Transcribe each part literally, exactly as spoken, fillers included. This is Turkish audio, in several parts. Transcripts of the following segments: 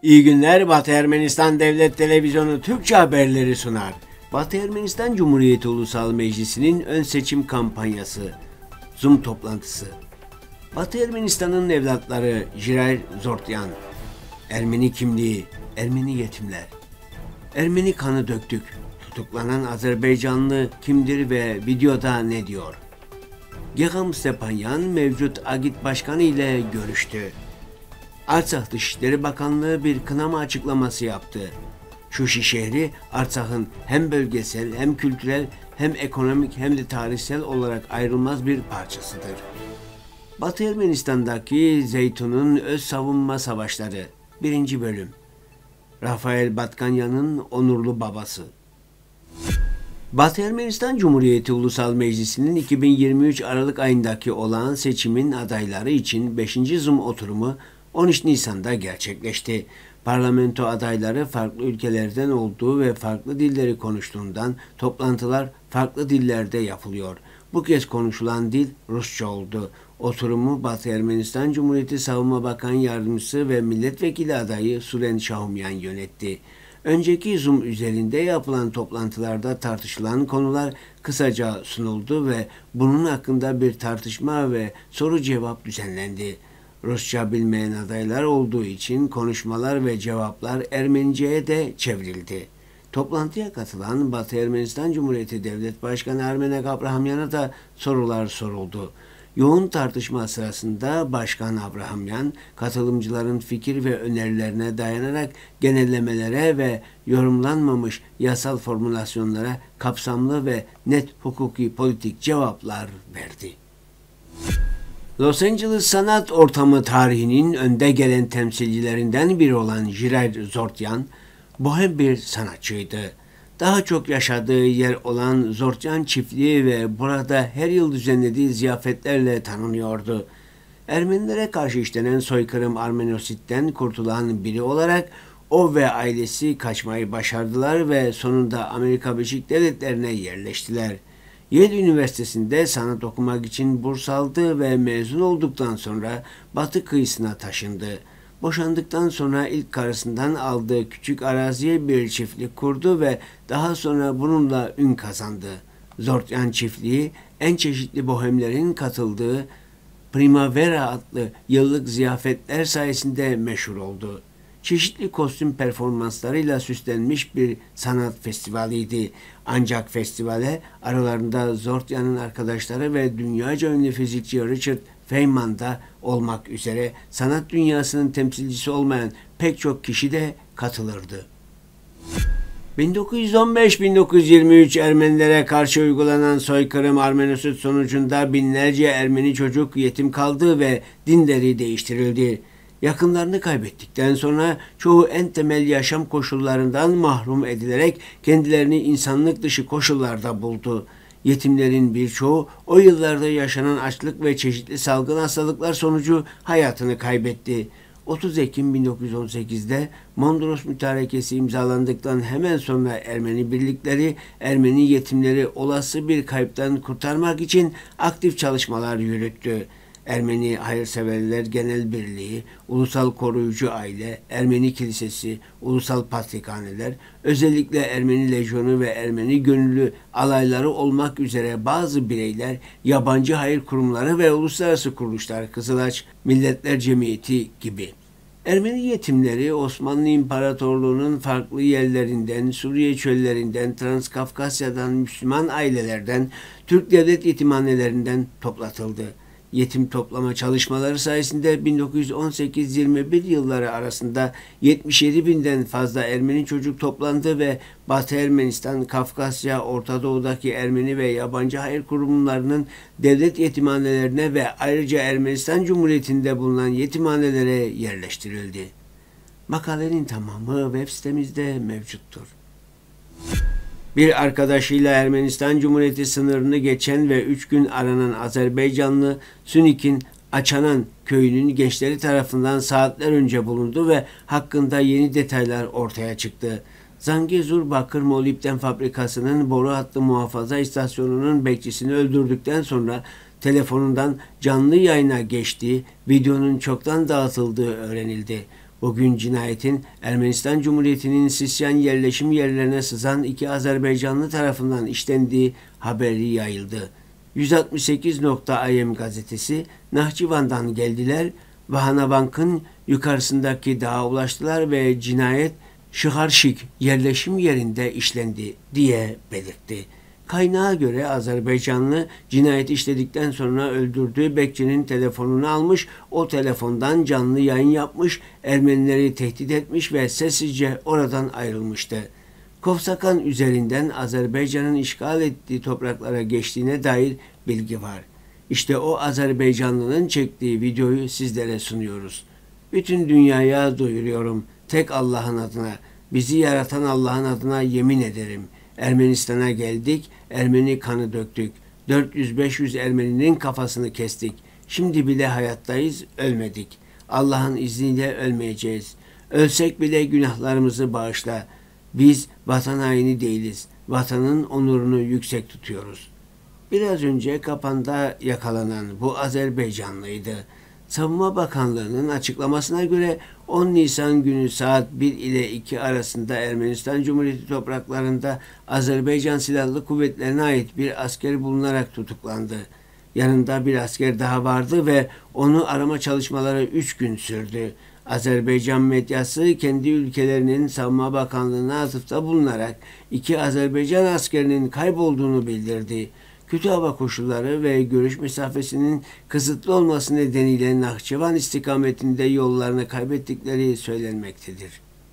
İyi günler, Batı Ermenistan Devlet Televizyonu Türkçe haberleri sunar. Batı Ermenistan Cumhuriyeti Ulusal Meclisi'nin ön seçim kampanyası, Zoom toplantısı. Batı Ermenistan'ın evlatları Jiray Zortyan, Ermeni kimliği, Ermeni yetimler. Ermeni kanı döktük, tutuklanan Azerbaycanlı kimdir ve videoda ne diyor? Gegam Stepanyan mevcut Agit Başkanı ile görüştü. Artsakh Dışişleri Bakanlığı bir kınama açıklaması yaptı. Şuşi şehri Artsakh'ın hem bölgesel hem kültürel hem ekonomik hem de tarihsel olarak ayrılmaz bir parçasıdır. Batı Ermenistan'daki Zeytun'un öz savunma savaşları birinci bölüm. Rafael Batkanyan'ın onurlu babası. Batı Ermenistan Cumhuriyeti Ulusal Meclisi'nin iki bin yirmi üç Aralık ayındaki olağan seçimin adayları için beşinci Zoom oturumu on üç Nisan'da gerçekleşti. Parlamento adayları farklı ülkelerden olduğu ve farklı dilleri konuştuğundan toplantılar farklı dillerde yapılıyor. Bu kez konuşulan dil Rusça oldu. Oturumu Batı Ermenistan Cumhuriyeti Savunma Bakan Yardımcısı ve Milletvekili adayı Sulen Şahumyan yönetti. Önceki Zoom üzerinde yapılan toplantılarda tartışılan konular kısaca sunuldu ve bunun hakkında bir tartışma ve soru cevap düzenlendi. Rusça bilmeyen adaylar olduğu için konuşmalar ve cevaplar Ermenice'ye de çevrildi. Toplantıya katılan Batı Ermenistan Cumhuriyeti Devlet Başkanı Ermenek Abrahamyan'a da sorular soruldu. Yoğun tartışma sırasında Başkan Abrahamyan, katılımcıların fikir ve önerilerine dayanarak genellemelere ve yorumlanmamış yasal formülasyonlara kapsamlı ve net hukuki politik cevaplar verdi. Los Angeles sanat ortamı tarihinin önde gelen temsilcilerinden biri olan Jiray Zortyan, bohem bir sanatçıydı. Daha çok yaşadığı yer olan Zortyan çiftliği ve burada her yıl düzenlediği ziyafetlerle tanınıyordu. Ermenilere karşı işlenen soykırım Armenosit'ten kurtulan biri olarak o ve ailesi kaçmayı başardılar ve sonunda Amerika Birleşik Devletleri'ne yerleştiler. Yale Üniversitesi'nde sanat okumak için burs aldı ve mezun olduktan sonra batı kıyısına taşındı. Boşandıktan sonra ilk karısından aldığı küçük araziye bir çiftlik kurdu ve daha sonra bununla ün kazandı. Zortyan çiftliği en çeşitli bohemlerin katıldığı Primavera adlı yıllık ziyafetler sayesinde meşhur oldu. Çeşitli kostüm performanslarıyla süslenmiş bir sanat festivaliydi. Ancak festivale aralarında Zortyan'ın arkadaşları ve dünyaca ünlü fizikçi Richard Feynman da olmak üzere sanat dünyasının temsilcisi olmayan pek çok kişi de katılırdı. bin dokuz yüz on beş bin dokuz yüz yirmi üç Ermenilere karşı uygulanan soykırım Armenosit sonucunda binlerce Ermeni çocuk yetim kaldı ve dinleri değiştirildi. Yakınlarını kaybettikten sonra çoğu en temel yaşam koşullarından mahrum edilerek kendilerini insanlık dışı koşullarda buldu. Yetimlerin birçoğu o yıllarda yaşanan açlık ve çeşitli salgın hastalıklar sonucu hayatını kaybetti. otuz Ekim bin dokuz yüz on sekiz'de Mondros Mütarekesi imzalandıktan hemen sonra Ermeni birlikleri Ermeni yetimleri olası bir kayıptan kurtarmak için aktif çalışmalar yürüttü. Ermeni Hayırseverler Genel Birliği, Ulusal Koruyucu Aile, Ermeni Kilisesi, Ulusal Patrikhaneler, özellikle Ermeni Lejyonu ve Ermeni Gönüllü alayları olmak üzere bazı bireyler, yabancı hayır kurumları ve uluslararası kuruluşlar, Kızılaç Milletler Cemiyeti gibi. Ermeni yetimleri Osmanlı İmparatorluğu'nun farklı yerlerinden, Suriye çöllerinden, Transkafkasya'dan, Müslüman ailelerden, Türk devlet yetimhanelerinden toplatıldı. Yetim toplama çalışmaları sayesinde bin dokuz yüz on sekiz yirmi bir yılları arasında yetmiş yedi binden fazla Ermeni çocuk toplandı ve Batı Ermenistan, Kafkasya, Orta Doğu'daki Ermeni ve yabancı hayır kurumlarının devlet yetimhanelerine ve ayrıca Ermenistan Cumhuriyeti'nde bulunan yetimhanelere yerleştirildi. Makalenin tamamı web sitemizde mevcuttur. Bir arkadaşıyla Ermenistan Cumhuriyeti sınırını geçen ve üç gün aranan Azerbaycanlı Sünik'in Açanan köyünün gençleri tarafından saatler önce bulundu ve hakkında yeni detaylar ortaya çıktı. Zangezur Bakır Molibden Fabrikası'nın boru hattı muhafaza istasyonunun bekçisini öldürdükten sonra telefonundan canlı yayına geçtiği, videonun çoktan dağıtıldığı öğrenildi. Bugün cinayetin Ermenistan Cumhuriyeti'nin Sisyan yerleşim yerlerine sızan iki Azerbaycanlı tarafından işlendiği haberi yayıldı. yüz altmış sekiz nokta im gazetesi Nahçıvan'dan geldiler, Vahanabank'ın yukarısındaki dağa ulaştılar ve cinayet Şıharşik yerleşim yerinde işlendi diye belirtti. Kaynağa göre Azerbaycanlı cinayeti işledikten sonra öldürdüğü bekçinin telefonunu almış, o telefondan canlı yayın yapmış, Ermenileri tehdit etmiş ve sessizce oradan ayrılmıştı. Kovsakan üzerinden Azerbaycan'ın işgal ettiği topraklara geçtiğine dair bilgi var. İşte o Azerbaycanlının çektiği videoyu sizlere sunuyoruz. Bütün dünyaya duyuruyorum. Tek Allah'ın adına, bizi yaratan Allah'ın adına yemin ederim. Ermenistan'a geldik, Ermeni kanı döktük. dört yüz beş yüz Ermeninin kafasını kestik. Şimdi bile hayattayız, ölmedik. Allah'ın izniyle ölmeyeceğiz. Ölsek bile günahlarımızı bağışla. Biz vatan haini değiliz. Vatanın onurunu yüksek tutuyoruz. Biraz önce Kapan'da yakalanan bu Azerbaycanlıydı. Savunma Bakanlığı'nın açıklamasına göre on Nisan günü saat bir ile iki arasında Ermenistan Cumhuriyeti topraklarında Azerbaycan Silahlı Kuvvetlerine ait bir asker bulunarak tutuklandı. Yanında bir asker daha vardı ve onu arama çalışmaları üç gün sürdü. Azerbaycan medyası kendi ülkelerinin Savunma Bakanlığı'na atıfta bulunarak iki Azerbaycan askerinin kaybolduğunu bildirdi. Kötü hava koşulları ve görüş mesafesinin kısıtlı olması nedeniyle Nahçıvan istikametinde yollarını kaybettikleri söylenmektedir.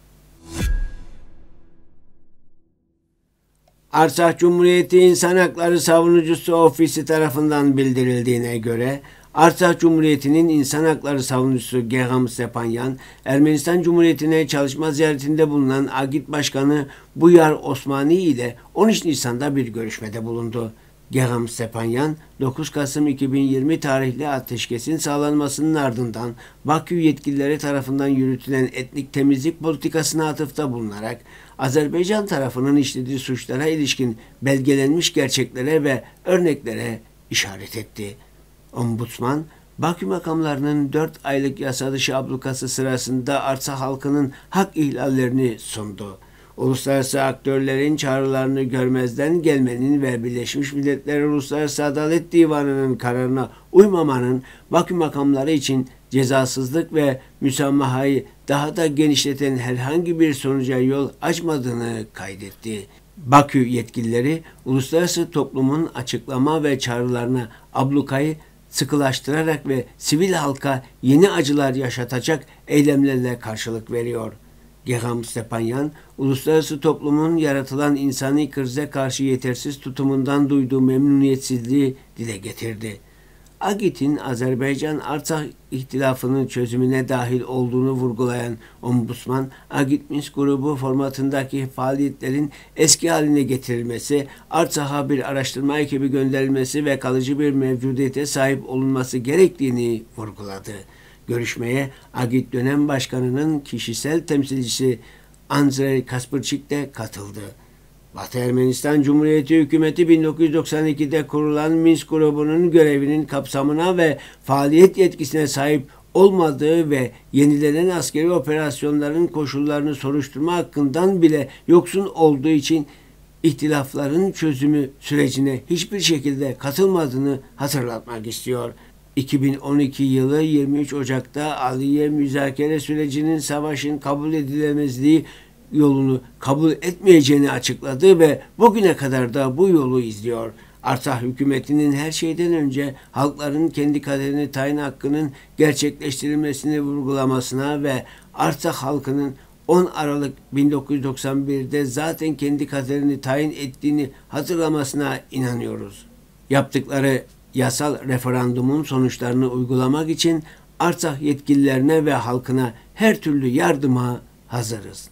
Artsakh Cumhuriyeti İnsan Hakları Savunucusu Ofisi tarafından bildirildiğine göre Artsakh Cumhuriyeti'nin İnsan Hakları Savunucusu Geham Stepanyan, Ermenistan Cumhuriyeti'ne çalışma ziyaretinde bulunan Agit Başkanı Buyar Osmani ile on üç Nisan'da bir görüşmede bulundu. Geham Stepanyan, dokuz Kasım iki bin yirmi tarihli ateşkesin sağlanmasının ardından Bakü yetkilileri tarafından yürütülen etnik temizlik politikasına atıfta bulunarak Azerbaycan tarafının işlediği suçlara ilişkin belgelenmiş gerçeklere ve örneklere işaret etti. Ombudsman, Bakü makamlarının dört aylık yasa dışı ablukası sırasında Artsakh halkının hak ihlallerini sundu. Uluslararası aktörlerin çağrılarını görmezden gelmenin ve Birleşmiş Milletler Uluslararası Adalet Divanı'nın kararına uymamanın Bakü makamları için cezasızlık ve müsamahayı daha da genişleten herhangi bir sonuca yol açmadığını kaydetti. Bakü yetkilileri uluslararası toplumun açıklama ve çağrılarına ablukayı sıkılaştırarak ve sivil halka yeni acılar yaşatacak eylemlerle karşılık veriyor. Geham Stepanyan, uluslararası toplumun yaratılan insani krize karşı yetersiz tutumundan duyduğu memnuniyetsizliği dile getirdi. Agit'in Azerbaycan-Artsakh ihtilafının çözümüne dahil olduğunu vurgulayan Ombudsman, Agit Minsk grubu formatındaki faaliyetlerin eski haline getirilmesi, Artsakh'a bir araştırma ekibi gönderilmesi ve kalıcı bir mevcudiyete sahip olunması gerektiğini vurguladı. Görüşmeye Agit dönem başkanının kişisel temsilcisi Andrei Kasperçik de katıldı. Batı Ermenistan Cumhuriyeti hükümeti bin dokuz yüz doksan ikide kurulan Minsk grubunun görevinin kapsamına ve faaliyet yetkisine sahip olmadığı ve yenilenen askeri operasyonların koşullarını soruşturma hakkından bile yoksun olduğu için ihtilafların çözümü sürecine hiçbir şekilde katılmadığını hatırlatmak istiyor. iki bin on iki yılı yirmi üç Ocak'ta Aliye müzakere sürecinin savaşın kabul edilemezliği yolunu kabul etmeyeceğini açıkladı ve bugüne kadar da bu yolu izliyor. Artsakh hükümetinin her şeyden önce halkların kendi kaderini tayin hakkının gerçekleştirilmesini vurgulamasına ve Artsakh halkının on Aralık bin dokuz yüz doksan birde zaten kendi kaderini tayin ettiğini hatırlamasına inanıyoruz. Yaptıkları yasal referandumun sonuçlarını uygulamak için Artsakh yetkililerine ve halkına her türlü yardıma hazırız.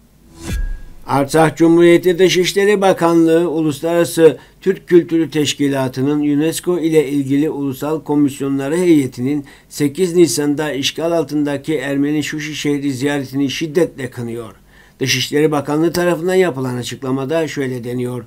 Artsakh Cumhuriyeti Dışişleri Bakanlığı, Uluslararası Türk Kültürü Teşkilatı'nın UNESCO ile ilgili Ulusal Komisyonları Heyeti'nin sekiz Nisan'da işgal altındaki Ermeni Şuşi şehri ziyaretini şiddetle kınıyor. Dışişleri Bakanlığı tarafından yapılan açıklamada şöyle deniyor: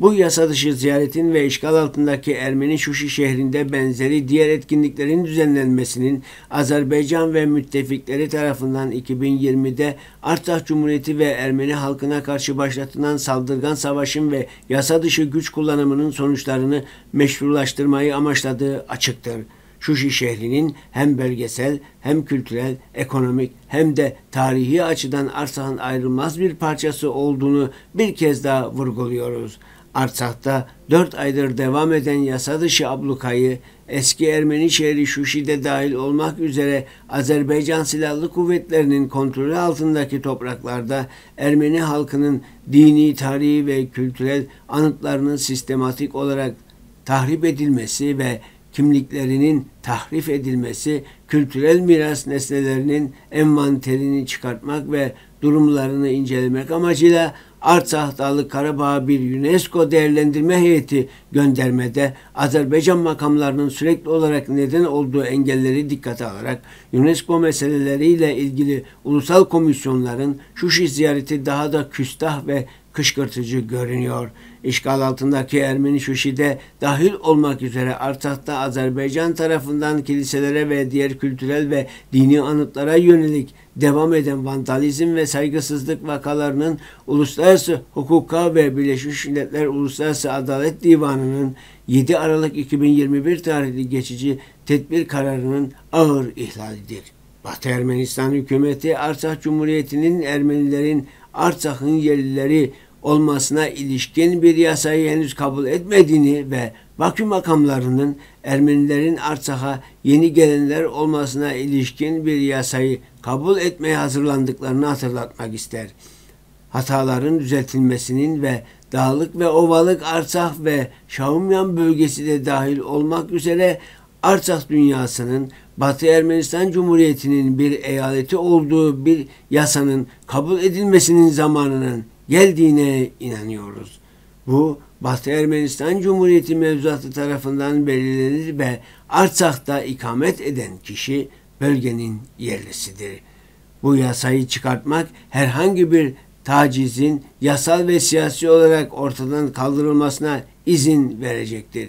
Bu yasa dışı ziyaretin ve işgal altındaki Ermeni Şuşi şehrinde benzeri diğer etkinliklerin düzenlenmesinin Azerbaycan ve müttefikleri tarafından iki bin yirmide Artsakh Cumhuriyeti ve Ermeni halkına karşı başlatılan saldırgan savaşın ve yasa dışı güç kullanımının sonuçlarını meşrulaştırmayı amaçladığı açıktır. Şuşi şehrinin hem bölgesel hem kültürel, ekonomik hem de tarihi açıdan Artsakh'ın ayrılmaz bir parçası olduğunu bir kez daha vurguluyoruz. Artsak'ta dört aydır devam eden yasa dışı ablukayı eski Ermeni şehri Şuşi'de dahil olmak üzere Azerbaycan Silahlı Kuvvetleri'nin kontrolü altındaki topraklarda Ermeni halkının dini, tarihi ve kültürel anıtlarının sistematik olarak tahrip edilmesi ve kimliklerinin tahrif edilmesi, kültürel miras nesnelerinin envanterini çıkartmak ve durumlarını incelemek amacıyla Artsakh Dağlık Karabağ'a bir UNESCO değerlendirme heyeti göndermede Azerbaycan makamlarının sürekli olarak neden olduğu engelleri dikkate alarak UNESCO meseleleriyle ilgili ulusal komisyonların Şuşi ziyareti daha da küstah ve kışkırtıcı görünüyor. İşgal altındaki Ermeni Şuşi'de dahil olmak üzere Artsak'ta Azerbaycan tarafından kiliselere ve diğer kültürel ve dini anıtlara yönelik devam eden vandalizm ve saygısızlık vakalarının uluslararası hukuka ve Birleşmiş Milletler Uluslararası Adalet Divanı'nın yedi Aralık iki bin yirmi bir tarihli geçici tedbir kararının ağır ihlalidir. Batı Ermenistan hükümeti Artsakh Cumhuriyeti'nin Ermenilerin Artsakh'ın yerlileri olmasına ilişkin bir yasayı henüz kabul etmediğini ve Bakü makamlarının Ermenilerin Artsak'a yeni gelenler olmasına ilişkin bir yasayı kabul etmeye hazırlandıklarını hatırlatmak ister. Hataların düzeltilmesinin ve Dağlık ve Ovalık Artsakh ve Şahumyan bölgesi de dahil olmak üzere Artsakh dünyasının Batı Ermenistan Cumhuriyeti'nin bir eyaleti olduğu bir yasanın kabul edilmesinin zamanının geldiğine inanıyoruz. Bu Batı Ermenistan Cumhuriyeti mevzuatı tarafından belirlenir ve Artsak'ta ikamet eden kişi bölgenin yerlisidir. Bu yasayı çıkartmak herhangi bir tacizin yasal ve siyasi olarak ortadan kaldırılmasına izin verecektir.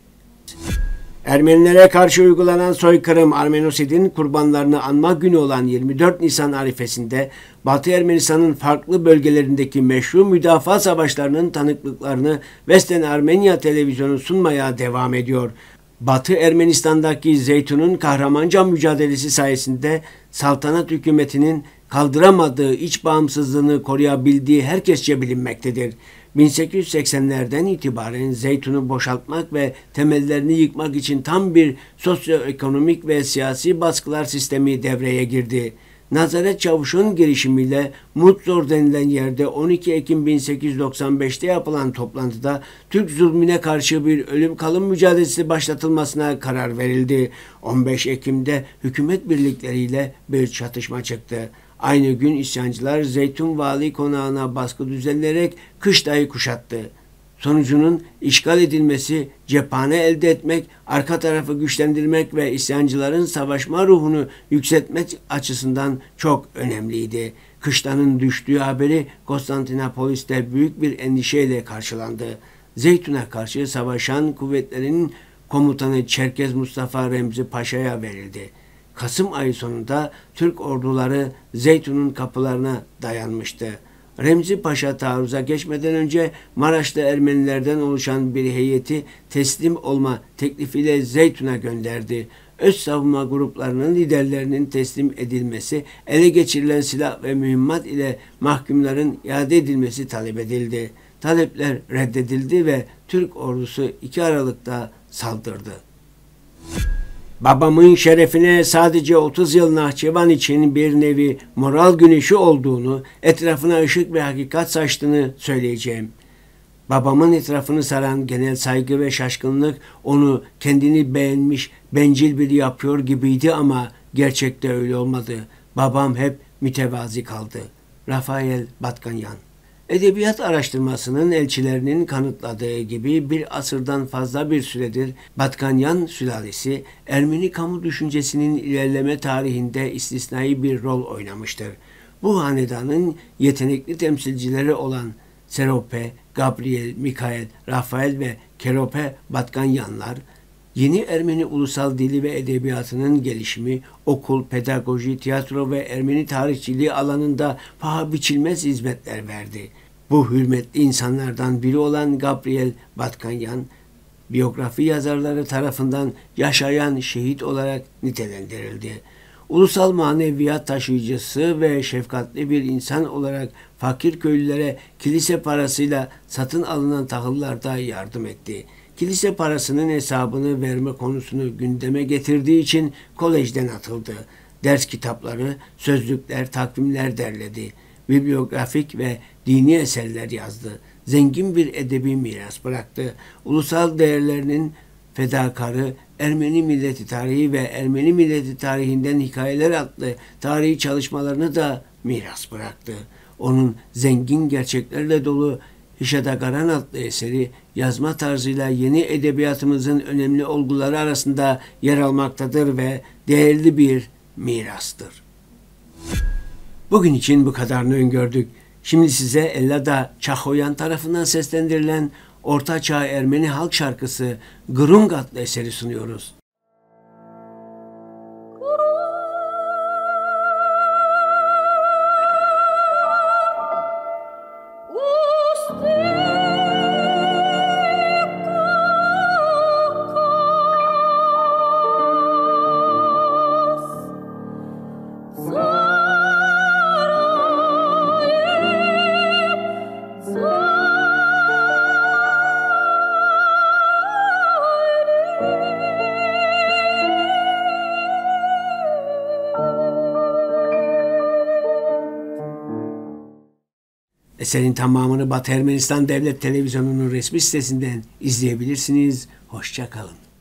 Ermenilere karşı uygulanan soykırım Armenosid'in kurbanlarını anma günü olan yirmi dört Nisan arifesinde Batı Ermenistan'ın farklı bölgelerindeki meşru müdafaa savaşlarının tanıklıklarını Western Armenia televizyonu sunmaya devam ediyor. Batı Ermenistan'daki Zeytun'un kahramanca mücadelesi sayesinde saltanat hükümetinin kaldıramadığı iç bağımsızlığını koruyabildiği herkesçe bilinmektedir. bin sekiz yüz seksenlerden itibaren Zeytun'u boşaltmak ve temellerini yıkmak için tam bir sosyoekonomik ve siyasi baskılar sistemi devreye girdi. Nazaret Çavuş'un girişimiyle Mutzor denilen yerde on iki Ekim bin sekiz yüz doksan beşte yapılan toplantıda Türk zulmüne karşı bir ölüm kalım mücadelesi başlatılmasına karar verildi. on beş Ekim'de hükümet birlikleriyle bir çatışma çıktı. Aynı gün isyancılar Zeytun Vali Konağı'na baskı düzenleyerek kışlayı kuşattı. Sonucunun işgal edilmesi, cephane elde etmek, arka tarafı güçlendirmek ve isyancıların savaşma ruhunu yükseltmek açısından çok önemliydi. Kışlanın düştüğü haberi Konstantinopolis'te büyük bir endişeyle karşılandı. Zeytun'a karşı savaşan kuvvetlerin komutanı Çerkez Mustafa Remzi Paşa'ya verildi. Kasım ayı sonunda Türk orduları Zeytun'un kapılarına dayanmıştı. Remzi Paşa taarruza geçmeden önce Maraş'ta Ermenilerden oluşan bir heyeti teslim olma teklifiyle Zeytun'a gönderdi. Öz savunma gruplarının liderlerinin teslim edilmesi, ele geçirilen silah ve mühimmat ile mahkumların iade edilmesi talep edildi. Talepler reddedildi ve Türk ordusu iki Aralık'ta saldırdı. Babamın şerefine sadece otuz yıl Nahçıvan için bir nevi moral güneşi olduğunu, etrafına ışık ve hakikat saçtığını söyleyeceğim. Babamın etrafını saran genel saygı ve şaşkınlık onu kendini beğenmiş, bencil biri yapıyor gibiydi ama gerçekte öyle olmadı. Babam hep mütevazi kaldı. Rafael Batkanyan. Edebiyat araştırmasının elçilerinin kanıtladığı gibi bir asırdan fazla bir süredir Batkanyan sülalesi Ermeni kamu düşüncesinin ilerleme tarihinde istisnai bir rol oynamıştır. Bu hanedanın yetenekli temsilcileri olan Serope, Gabriel, Mikail, Rafael ve Kerope Batkanyanlar, yeni Ermeni ulusal dili ve edebiyatının gelişimi, okul, pedagoji, tiyatro ve Ermeni tarihçiliği alanında paha biçilmez hizmetler verdi. Bu hürmetli insanlardan biri olan Gabriel Batkanyan, biyografi yazarları tarafından yaşayan şehit olarak nitelendirildi. Ulusal maneviyat taşıyıcısı ve şefkatli bir insan olarak fakir köylülere kilise parasıyla satın alınan tahıllarda yardım etti. Kilise parasının hesabını verme konusunu gündeme getirdiği için kolejden atıldı. Ders kitapları, sözlükler, takvimler derledi. Bibliografik ve dini eserler yazdı. Zengin bir edebi miras bıraktı. Ulusal değerlerinin fedakarı, Ermeni milleti tarihi ve Ermeni milleti tarihinden hikayeler adlı tarihi çalışmalarını da miras bıraktı. Onun zengin gerçeklerle dolu Hişadagaran adlı eseri yazma tarzıyla yeni edebiyatımızın önemli olguları arasında yer almaktadır ve değerli bir mirastır. Bugün için bu kadarını öngördük. Şimdi size Ellada Çahoyan tarafından seslendirilen Orta Çağ Ermeni halk şarkısı Gırung adlı eseri sunuyoruz. Eserin tamamını Batı Ermenistan Devlet Televizyonu'nun resmi sitesinden izleyebilirsiniz. Hoşça kalın.